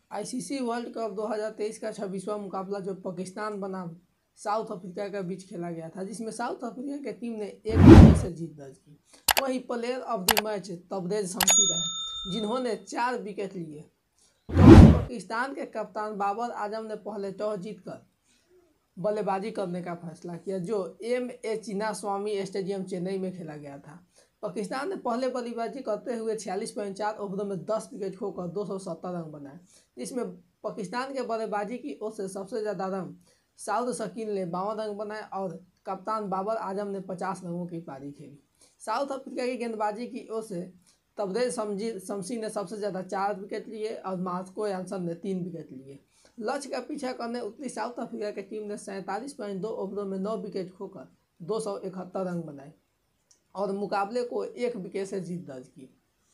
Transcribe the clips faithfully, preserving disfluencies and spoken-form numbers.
ICC world cup दो हज़ार तेईस का छब्बीसवां मुकाबला जो पाकिस्तान बनाम साउथ अफ्रीका के बीच खेला गया था, जिसमें साउथ अफ्रीका की टीम ने एक विकेट से जीत दर्ज की। वहीं player of the match Tabraiz Shamsi रहे, जिन्होंने चार विकेट लिए। तो पाकिस्तान के कप्तान बाबर आजम ने पहले टॉस जीतकर बल्लेबाजी करने का फैसला किया, जो M A Chinnaswamy stadium Chennai में खेला गया था। पाकिस्तान ने पहले बल्लेबाजी करते हुए छियालीस पॉइंट चार ओवरों में दस विकेट खोकर दो सौ सत्तर रन बनाए। इसमें पाकिस्तान के बल्लेबाजी की ओर से सबसे ज़्यादा रन साउद शकील ने बावन रन बनाए और कप्तान बाबर आजम ने पचास रनों की पारी खेली। साउथ अफ्रीका की गेंदबाजी की ओर से तबरेज शमसी ने सबसे ज़्यादा चार विकेट लिए और मार्को यानसन ने तीन विकेट लिए। लक्ष्य का पीछा करने उतरी साउथ अफ्रीका की टीम ने सैंतालीस पॉइंट दो ओवरों में नौ विकेट खोकर दो सौ इकहत्तर रन बनाए और मुकाबले को एक विकेट से जीत दर्ज की।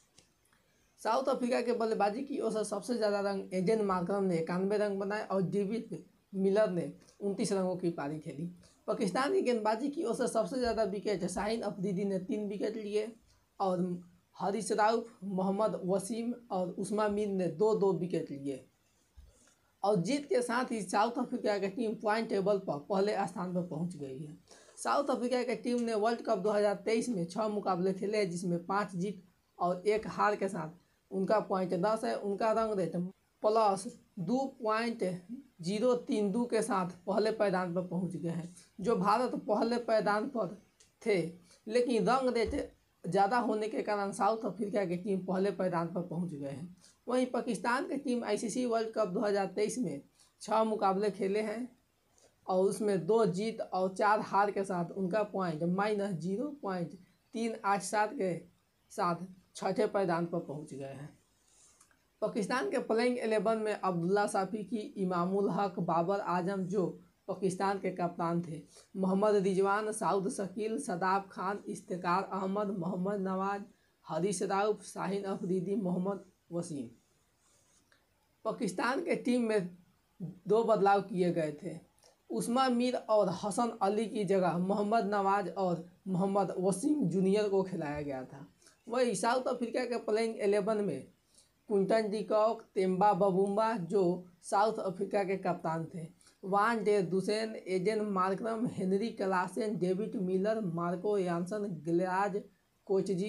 साउथ अफ्रीका के बल्लेबाजी की ओर से सबसे ज़्यादा रन एडेन मार्करम ने इक्यानवे रन बनाए और डेविड मिलर ने उनतीस रनों की पारी खेली। पाकिस्तान की गेंदबाजी की ओर से सबसे ज़्यादा विकेट शाहीन अफरीदी ने तीन विकेट लिए और हारिस राउफ, मोहम्मद वसीम और उस्मा मीर ने दो दो विकेट लिए। और जीत के साथ ही साउथ अफ्रीका की टीम पॉइंट टेबल पर पहले स्थान पर पहुंच गई है। साउथ अफ्रीका की टीम ने वर्ल्ड कप दो हज़ार तेईस में छः मुकाबले खेले हैं, जिसमें पाँच जीत और एक हार के साथ उनका पॉइंट दस है। उनका रन रेट प्लस दो पॉइंट जीरो तीन दो के साथ पहले पायदान पर पहुंच गए हैं। जो भारत पहले पायदान पर थे, लेकिन रन रेट ज़्यादा होने के कारण साउथ अफ्रीका की टीम पहले पायदान पर पहुंच गए हैं। वहीं पाकिस्तान की टीम आईसीसी वर्ल्ड कप दो हज़ार तेईस में छः मुकाबले खेले हैं और उसमें दो जीत और चार हार के साथ उनका पॉइंट माइनस जीरो पॉइंट तीन आठ सात के साथ छठे पायदान पर पहुंच गए हैं। पाकिस्तान के प्लेइंग एलेवन में अब्दुल्ला शाफिकी, इमामुल हक, बाबर आजम जो पाकिस्तान के कप्तान थे, मोहम्मद रिजवान, साउद शकील, सदाब खान, इफ्तिकार अहमद, मोहम्मद नवाज, हारिस राउफ, शाहीन अफरीदी, मोहम्मद वसीम। पाकिस्तान के टीम में दो बदलाव किए गए थे। उस्मा मीर और हसन अली की जगह मोहम्मद नवाज और मोहम्मद वसीम जूनियर को खिलाया गया था। वही साउथ अफ्रीका के प्लेइंग एलेवन में क्विंटन डी कॉक, तेम्बा बबूम्बा जो साउथ अफ्रीका के कप्तान थे, one day Dussen, Aiden Markram, Henry Klaasen, David Miller, Marco Jansen, गिलराज कोचजी,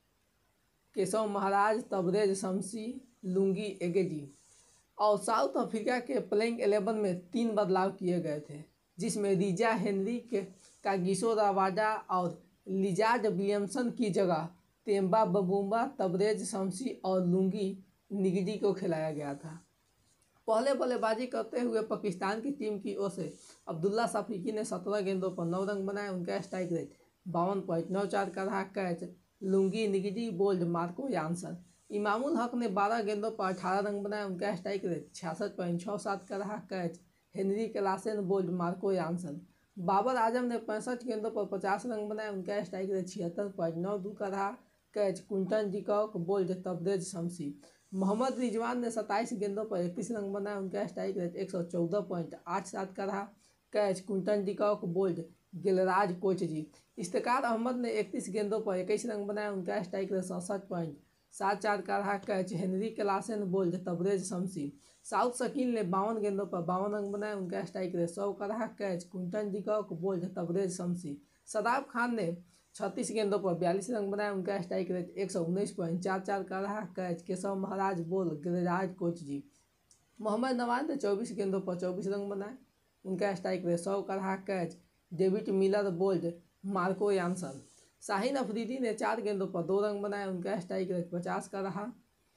Keshav Maharaj, Tabrez शमसी, लुंगी एगेजी। और साउथ अफ्रीका के प्लेइंग एलेवन में तीन बदलाव किए गए थे, जिसमें रिजा हेनरी के कागिसो रवाडा और लिजार्ड विलियमसन की जगह तेम्बा बबूम्बा, तबरेज शमसी और लुंगी निगजी को खिलाया गया था। पहले बल्लेबाजी करते हुए पाकिस्तान की टीम की ओर से अब्दुल्ला शाफिकी ने सत्रह गेंदों पर नौ रन बनाए। उनका स्ट्राइक रेट बावन पॉइंट नौ चार का रहा। कैच लुंगी निगजी, bowled Marco Jansen. Imamul Haq ने बारह गेंदों पर अठारह रन बनाए। उनका स्ट्राइक रेट छियासठ पॉइंट छः सात का रहा। Catch Heinrich Klaasen, bowled Marco Jansen. Babar Azam ने पैंसठ गेंदों पर पचास रन बनाए। उनका स्ट्राइक रेट छिहत्तर पॉइंट नौ दो का रहा। Catch Quinton de Kock, bowled Tabraiz Shamsi. Mohammad Rizwan ने सत्ताईस गेंदों पर इकतीस रन बनाए। उनका स्ट्राइक रेट एक सौ चौदह पॉइंट आठ सात का रहा। कैच क्विंटन डिकॉक, बोल्ड गिलराज कोचजी। इफ्तिकार अहमद ने इकतीस गेंदों पर इक्कीस रन बनाए। उनका स्ट्राइक रेट सड़सठ पॉइंट सात चार का रहा। Catch Heinrich Klaasen, bowled Tabraiz Shamsi. Saud Shakeel ने बावन गेंदों पर बावन रन बनाए। उनका स्ट्राइक रेट सौ का रहा। Catch Quinton de Kock, bowled Tabraiz Shamsi. Shadab Khan ने छत्तीस गेंदों पर बयालीस रन बनाए। उनका स्ट्राइक रेट एक सौ उन्नीस पॉइंट चार चार का रहा। कैच केशव महाराज, बोल गिरिराज कोचजी। मोहम्मद नवाज ने चौबीस गेंदों पर चौबीस रन बनाए। उनका स्ट्राइक रेट सौ का रहा। Catch David Miller, bowled Marco Jansen. Shaheen Afridi ने चार गेंदों पर दो रन बनाए। उनका स्ट्राइक रेट पचास का रहा।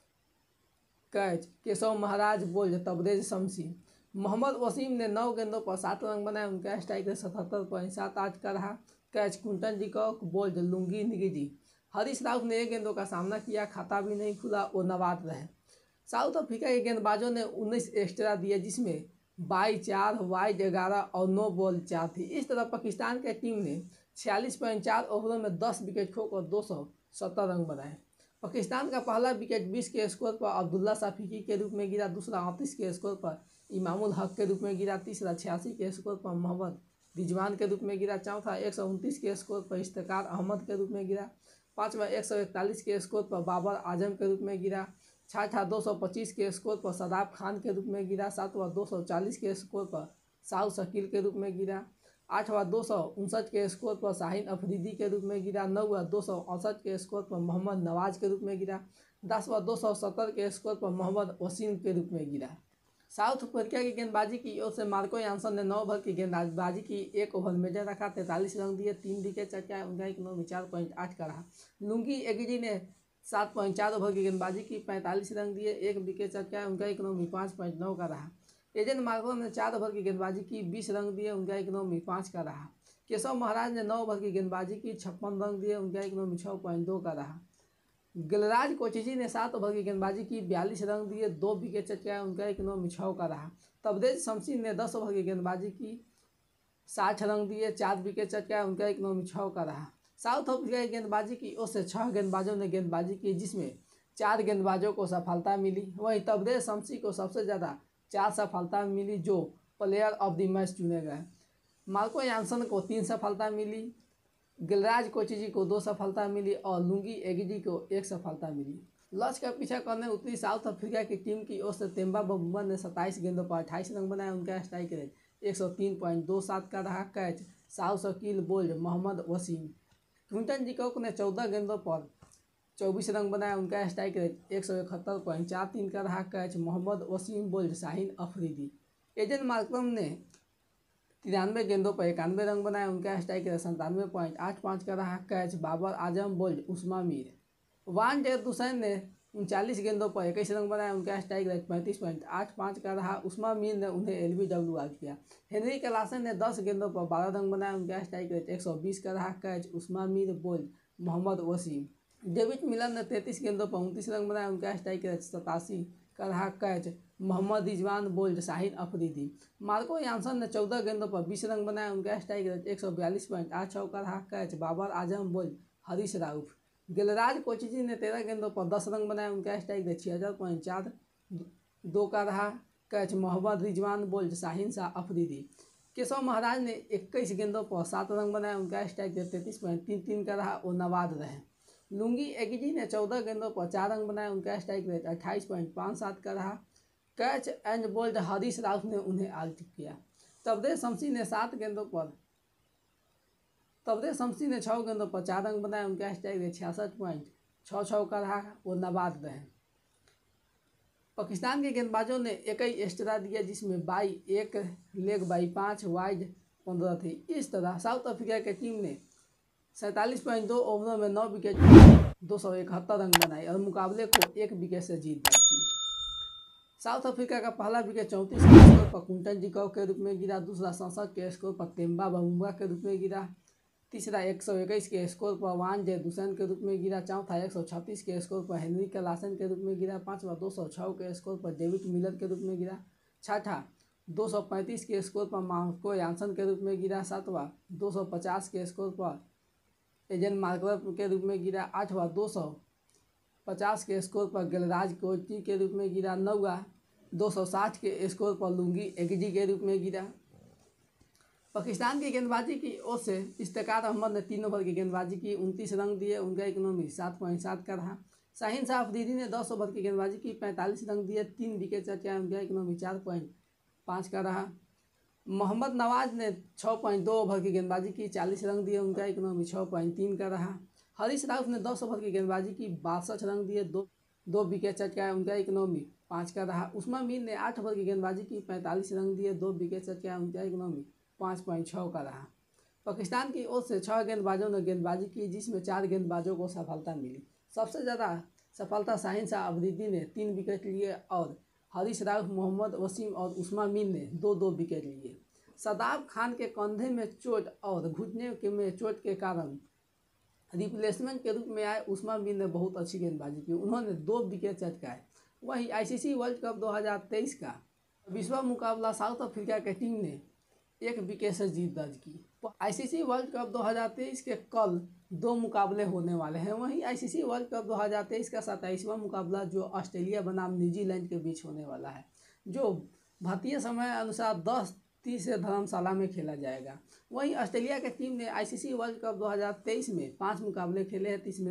Catch Keshav Maharaj, bowled Tabraiz Shamsi. मोहम्मद वसीम ने नौ गेंदों पर सात रन बनाए। उनका स्ट्राइक रेट सतहत्तर पॉइंट सात आठ का रहा। Catch Quinton de Kock, bowled Lungi निगजी। हारिस राउफ ने एक गेंदों का सामना किया, खाता भी नहीं खुला, वो नवाद रहे। साउथ अफ्रीका के गेंदबाजों ने उन्नीस एक्स्ट्रा दिए, जिसमें बाई चार, वाइड ग्यारह और नो बॉल चार थी। इस तरह पाकिस्तान की टीम ने छियालीस पॉइंट चार ओवरों में दस विकेट खोकर दो सौ सत्तर रन बनाए। पाकिस्तान का पहला विकेट बीस के स्कोर पर अब्दुल्ला शाफिकी के रूप में गिरा। दूसरा अड़तीस के स्कोर पर इमामुल हक के रूप में गिरा। तीसरा छियासी के स्कोर पर मोहम्मद रिजवान के रूप में गिरा। चौथा एक सौ उनतीस के स्कोर पर इफ्तिकार अहमद के रूप में गिरा। पाँचवा एक सौ इकतालीस के स्कोर पर बाबर आजम के रूप में गिरा। छठा दो सौ पच्चीस के स्कोर पर सदाब खान के रूप में गिरा। सातवां दो सौ चालीस के स्कोर पर साउ शकील के रूप में गिरा। आठवां दो सौ उनसठ के स्कोर पर शाहीन अफरीदी के रूप में गिरा। नौवां दो सौ अड़सठ के स्कोर पर मोहम्मद नवाज के रूप में गिरा। दसवां दो सौ सत्तर के स्कोर पर मोहम्मद वसीम के रूप में गिरा। साउथ अफ्रीका की गेंदबाजी की ओर से मार्को यानसन ने नौ ओवर की गेंदबाजी की। एक ओवर मेजर रखा, तैंतालीस रन दिए, तीन विकेट चटकाए। उनका इकोनॉमी चार पॉइंट आठ का रहा। लुंगी एगिजी ने सात पॉइंट चार ओवर की गेंदबाजी की, पैंतालीस रन दिए, एक विकेट चटकाए। उनका इकोनॉमी पाँच पॉइंट नौ का रहा। एजेंट मार्को ने चार ओवर की गेंदबाजी की, बीस रन दिए, उनका इकोनॉमी पाँच का रहा। केशव महाराज ने नौ ओवर की गेंदबाजी की, छप्पन रन दिए, उनका इकोनॉमी छः पॉइंट दो का रहा। गिलराज कोचिची ने सात ओवर की गेंदबाजी की, बयालीस रन दिए, दो विकेट चटकाए। उनका इकोनॉमी छः का रहा। तबरेज शमसी ने दस ओवर की गेंदबाजी की, साठ रन दिए, चार विकेट चटकाए। उनका इकोनॉमी छः का रहा। साउथ अफ्रीका की गेंदबाजी की ओर से छह गेंदबाजों ने गेंदबाजी की, जिसमें चार गेंदबाजों को सफलता मिली। वहीं तबरेज शमसी को सबसे ज़्यादा चार सफलता मिली, जो प्लेयर ऑफ द मैच चुने गए। मार्को यानसन को तीन सफलता मिली, गिलराज कोचिची को दो सफलता मिली और लुंगी एगिजी को एक सफलता मिली। लक्ष्य का पीछा करने उतरी साउथ अफ्रीका की टीम की ओर से तेम्बा बम्बा ने सत्ताईस गेंदों पर अट्ठाईस रन बनाए। उनका स्ट्राइक रेट एक सौ तीन पॉइंट दो सात का रहा। Catch Saud Shakeel, bowled Mohammad Wasim. Quinton de Kock ने चौदह गेंदों पर चौबीस रन बनाए। उनका स्ट्राइक रेट एक सौ इकहत्तर पॉइंट चार तीन का रहा। Catch Mohammad Wasim, bowled Shaheen Afridi. एजेंट मार्करम ने तिरानवे गेंदों पर इक्यानवे रन बनाए। उनका स्ट्राइक रेट संतानवे पॉइंट आठ पाँच का रहा। Catch Babar Azam, bowled Usama Mir. Van जयद हुसैन ने उनचालीस गेंदों पर इक्कीस रन बनाए। उनका स्ट्राइक रेट पैंतीस पॉइंट आठ पाँच का रहा। उस्मा मीर ने उन्हें एल बी डब्ल्यू आउट किया। हेनरी क्लासन ने दस गेंदों पर बारह रन बनाए। उनका स्ट्राइक रेट एक सौ बीस का रहा। Catch Usama Mir, bowled Mohammad Wasim. David Miller ने तैंतीस गेंदों पर उनतीस रन बनाए। उनका स्ट्राइक रेट सतासी का रहा। Catch Mohammad Rizwan, bowled Shaheen Afridi. Marco Jansen ने चौदह गेंदों पर बीस रन बनाए। उनका स्ट्राइक रेट एक सौ बयालीस पॉइंट आठ छः का रहा। Catch Babar Azam, bowled Haris Rauf. गिलराज कोचिची ने तेरह गेंदों पर दस रन बनाए। उनका स्ट्राइक रेट छिहत्तर पॉइंट चार दो का रहा। Catch Mohammad Rizwan, bowled Shaheen Shah Afridi. केशव महाराज ने इक्कीस गेंदों पर सात रन बनाए। उनका स्ट्राइक रेट तैंतीस पॉइंट तीन तीन का रहा और नवाद रहे। लुंगी एगिजी ने चौदह गेंदों पर चार रन बनाए। उनका स्ट्राइक रेट अट्ठाईस पॉइंट पाँच सात का रहा। Catch and bowled Haris Rauf ने उन्हें आउट किया। तबरेज शमसी ने सात गेंदों पर तबरेज शमसी ने छः गेंदों पर चार रन बनाए। उनका स्ट्राइक रेट छियासठ पॉइंट छः छः का रहा और नवाद रहे। पाकिस्तान के गेंदबाजों ने एक ही एक्स्ट्रा दिया, जिसमें बाई एक, लेग बाई पाँच, वाइड पंद्रह थी। इस तरह साउथ अफ्रीका की टीम ने सैंतालीस पॉइंट दो ओवरों में नौ विकेट दो सौ इकहत्तर रन बनाए और मुकाबले को एक विकेट से जीत दर्ज की। साउथ अफ्रीका का पहला विकेट चौंतीस के स्कोर पर क्विंटन डिकॉक के रूप में गिरा। दूसरा सड़सठ के स्कोर पर तेम्बा बम्बा के रूप में गिरा। तीसरा एक सौ इक्कीस के स्कोर पर वान जयद हुसैन के रूप में गिरा। चौथा एक सौ छत्तीस के स्कोर पर हेनरी क्लासन के रूप में गिरा। पाँचवा दो सौ छः के स्कोर पर डेविड मिलर के रूप में गिरा। छठा दो सौ पैंतीस के स्कोर पर मार्को यानसन के रूप में गिरा। सातवां दो सौ पचास के स्कोर पर एजेंट मार्करम के रूप में गिरा। आठवां दो सौ पचास के स्कोर पर गिलराज कोची के रूप में गिरा। नौवां दो सौ साठ के स्कोर पर लुंगी एगिजी के रूप में गिरा। पाकिस्तान की गेंदबाजी की ओर से इश्तिकार अहमद ने तीन ओवर की गेंदबाजी की, उनतीस रन दिए। उनका इकोनॉमी सात पॉइंट सात का रहा। शाहीन शाह अफरीदी ने दस ओवर की गेंदबाजी की, पैंतालीस रन दिए, तीन विकेट चटकाए। उनका इकोनॉमी चार पॉइंट पाँच का रहा। मोहम्मद नवाज ने छः पॉइंट दो ओवर की गेंदबाजी की, चालीस रन दिए। उनका इकोनॉमी छः पॉइंट तीन का रहा। हरीश राउफ ने दस ओवर की गेंदबाजी की, बासठ रन दिए, दो दो विकेट चटकाए। उनका इकोनॉमी पाँच का रहा। उस्मा मीर ने आठ ओवर की गेंदबाजी की, पैंतालीस रन दिए, दो विकेट चटकाए। उनका इकोनॉमी पाँच पॉइंट छः का रहा। पाकिस्तान की ओर से छः गेंदबाजों ने गेंदबाजी की, जिसमें चार गेंदबाजों को सफलता मिली। सबसे ज़्यादा सफलता शाहीन शाह अफरीदी ने तीन विकेट लिए और हरीश राउफ, मोहम्मद वसीम और उस्मा मीर ने दो दो विकेट लिए। सदाब खान के कंधे में चोट और घुटने के में चोट के कारण रिप्लेसमेंट के रूप में आए उस्मा मीर ने बहुत अच्छी गेंदबाजी की। उन्होंने दो विकेट चटकाए। वहीं आईसीसी वर्ल्ड कप दो हज़ार तेईस का बीसवां मुकाबला साउथ अफ्रीका की टीम ने एक विकेट से जीत दर्ज की। आईसीसी वर्ल्ड कप दो हज़ार तेईस के कल दो मुकाबले होने वाले हैं। वहीं आईसीसी वर्ल्ड कप दो हज़ार तेईस का सत्ताईसवां मुकाबला जो ऑस्ट्रेलिया बनाम न्यूजीलैंड के बीच होने वाला है, जो भारतीय समय अनुसार दस तीस से धर्मशाला में खेला जाएगा। वहीं ऑस्ट्रेलिया की टीम ने आईसीसी वर्ल्ड कप दो हज़ार तेईस में पाँच मुकाबले खेले हैं, जिसमें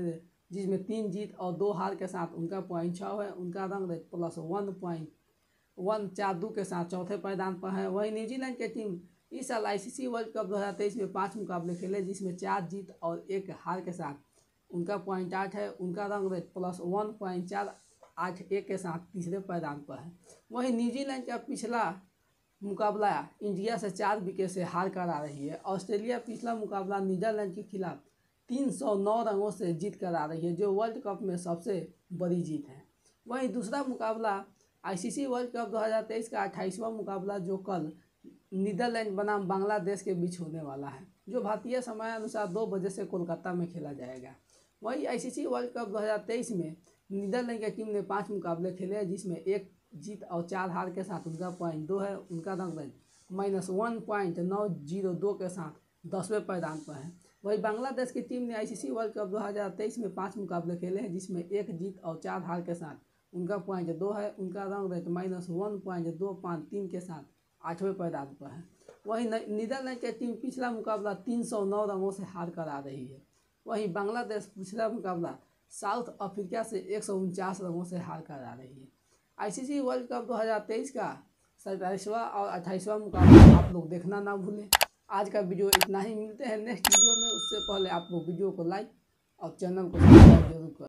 जिसमें तीन जीत और दो हार के साथ उनका पॉइंट छः है। उनका run rate plus one point one चार दो के साथ चौथे पायदान पर है। वहीं न्यूजीलैंड की टीम इस साल आईसीसी वर्ल्ड कप दो हज़ार तेईस में पाँच मुकाबले खेले, जिसमें चार जीत और एक हार के साथ उनका पॉइंट आठ है। उनका run rate plus one point चार आठ एक के साथ तीसरे पायदान पर है। वहीं न्यूजीलैंड का पिछला मुकाबला इंडिया से चार विकेट से हार कर आ रही है। ऑस्ट्रेलिया पिछला मुकाबला नीदरलैंड के खिलाफ तीन सौ नौ रनों से जीत कर आ रही है, जो वर्ल्ड कप में सबसे बड़ी जीत है। वहीं दूसरा मुकाबला आईसीसी वर्ल्ड कप दो हज़ार तेईस का अट्ठाईसवां मुकाबला जो कल नीदरलैंड बनाम बांग्लादेश के बीच होने वाला है, जो भारतीय समय अनुसार दो बजे से कोलकाता में खेला जाएगा। वहीं आईसीसी वर्ल्ड कप दो हज़ार तेईस में नीदरलैंड की टीम ने पाँच मुकाबले खेले हैं, जिसमें एक जीत और चार हार के साथ उनका पॉइंट दो है। उनका run rate minus one point नौ जीरो दो के साथ दसवें पायदान पर है। वहीं बांग्लादेश की टीम ने आईसीसी वर्ल्ड कप दो हज़ार तेईस में पाँच मुकाबले खेले हैं, जिसमें एक जीत और चार हार के साथ उनका पॉइंट दो है। उनका run rate minus one point दो पाँच तीन के साथ आठवें पायदान पर है। वहीं नीदरलैंड की टीम पिछला मुकाबला तीन सौ नौ रनों से हार कर आ रही है। वहीं बांग्लादेश पिछला मुकाबला साउथ अफ्रीका से एक सौ उनचास रनों से हार कर आ रही है। आईसीसी वर्ल्ड कप दो हज़ार तेईस का सत्ताईसवां और अट्ठाईसवां मुकाबला आप लोग देखना ना भूलें। आज का वीडियो इतना ही, मिलते हैं नेक्स्ट वीडियो में। उससे पहले आप लोग वीडियो को लाइक और चैनल को सब्सक्राइब जरूर करें।